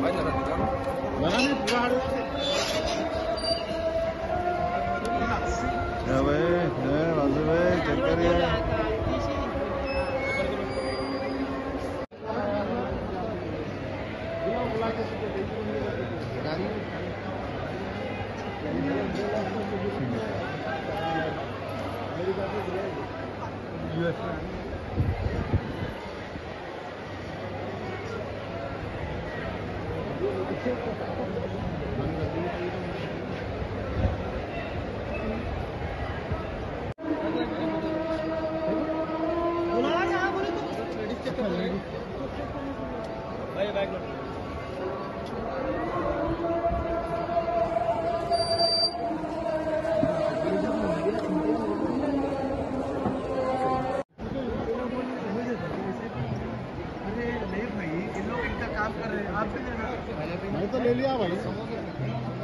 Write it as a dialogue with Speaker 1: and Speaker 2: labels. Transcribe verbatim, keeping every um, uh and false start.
Speaker 1: Ya weh, ya masuk weh, ceker ya.
Speaker 2: काम कर रहे हैं आप भी लेना।
Speaker 1: मैंने तो ले लिया भाई।